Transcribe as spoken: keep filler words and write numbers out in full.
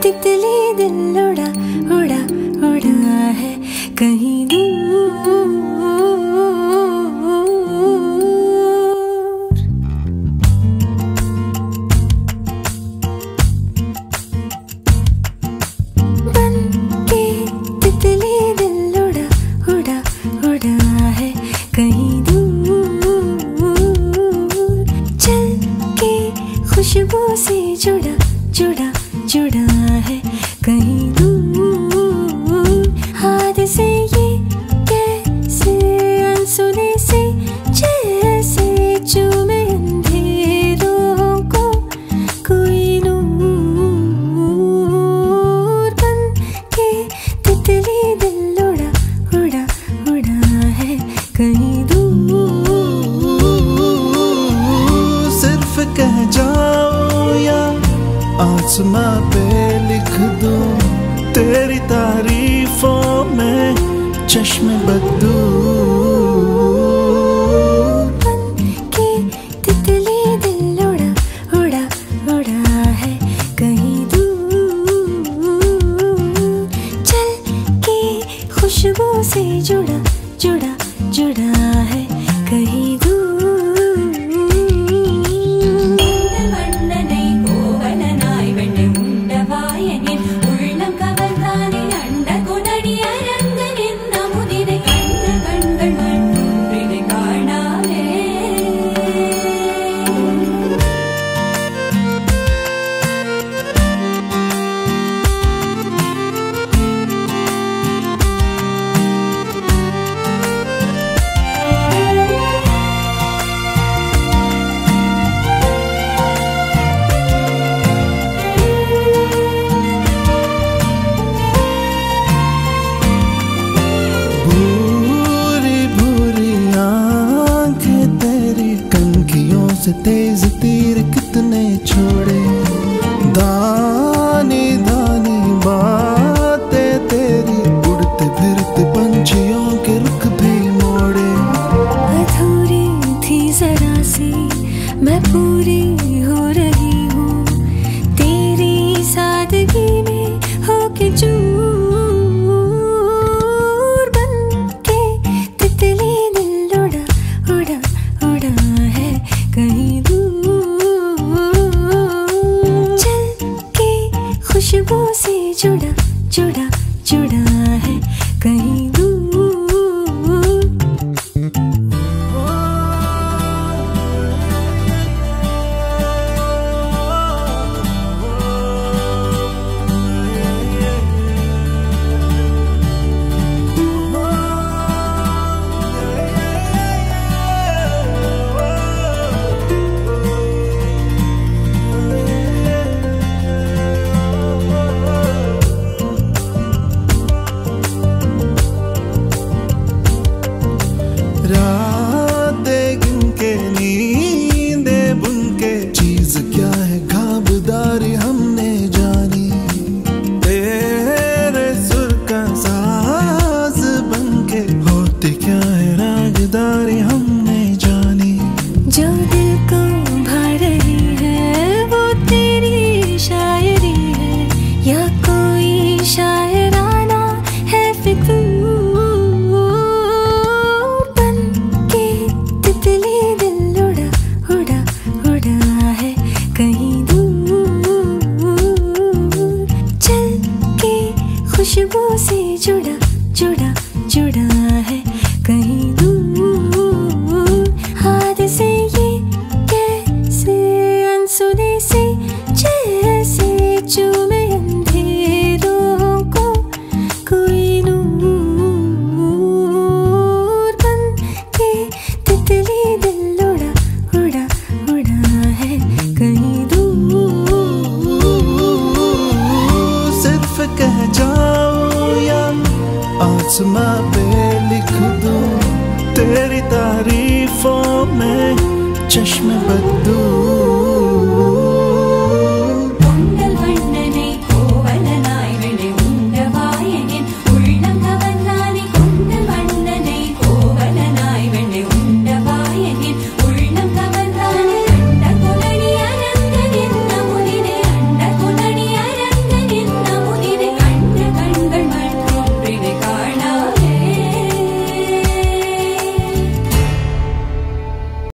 तितली दिल उड़ा उड़ा उड़ा है कहीं दूर। बन के तितली दिल उड़ा उड़ा उड़ा है कहीं दूर। चल के खुशबू से जुड़ा जुड़ा जुड़ा है कहीं दूर। हाथ से ये कैसे अनसुने से जैसे चूमे अंधेरों को कोई नूर। बन के तितली दिल उड़ा उड़ा उड़ा है कहीं दूर। सिर्फ कह जाओ या आसमां पे लिख दूं तेरी तारीफों में चश्मे बदू। बन के तितली दिल उड़ा उड़ा उड़ा है कहीं दूर। चल के खुशबू से जुड़ा जुड़ा जुड़ा है कहीं दूर। तेज तीर कितने छोड़े दानी दानी बातें तेरी उड़ते फिरते पंछियों के रुख भी मोड़े। अधूरी थी जरा सी मैं पूरी हो रही हूँ तेरी सादगी में होके चूर। बन के तितली दिल उड़ा उड़ा उड़ा है कहीं दूर। चल के खुशबू से जुड़ा जुड़ा जुड़ा है कहीं दूर। रातें गिन के नींदे बुन के चीज क्या है खाबदारी हमने जानी। तेरे सुर का साज बन के होती क्या है रागदारी हमने जानी। जो दिल को भा रही है वो तेरी शायरी है या कोई शायराना है फिक्र। खुशबू से जुड़ा जुड़ा जुड़ा है कहीं दूर। हाथ से ये कैसे अनसुने से जैसे चूमे अंधेरों को कोई नूर। बन के तितली दिल उड़ा उड़ा उड़ा है कहीं दूर। सिर्फ कह जाओ या आसमां पे लिख दूं तेरी तारीफों में चश्मे बदू।